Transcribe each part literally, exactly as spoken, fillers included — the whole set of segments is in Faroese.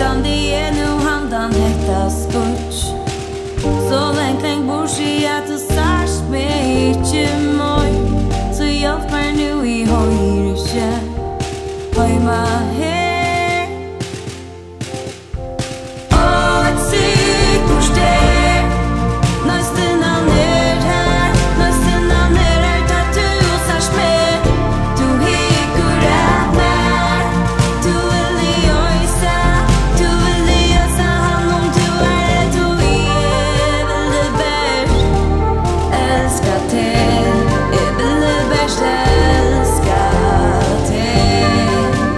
Standi er nu handan hetta skutch. Så länge länge bors i att du sars mig inte moj. Så hjälp mig nu i höjrige. Höjma här. Och ett sikt steg. Nästan ner här. Nästan ner här där du sars mig. Du hickar att mig. Du vill i ösa. Du vill i ösa han om du är du är väl det bäst. Älska till. Är väl det bäst. Älska till.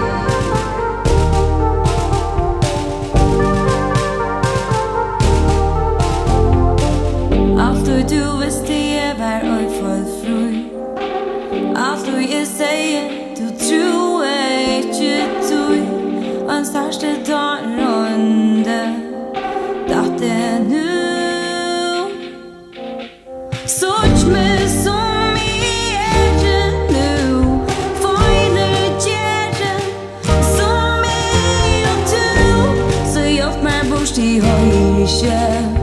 Allt du visste jag var öjfull fru. Allt du jag säger du tror inte du. En största dag runde. Det är nu. Såg mig som i är nu. Fojner gärna som är och du. Så hjälp mig bort i höjrige.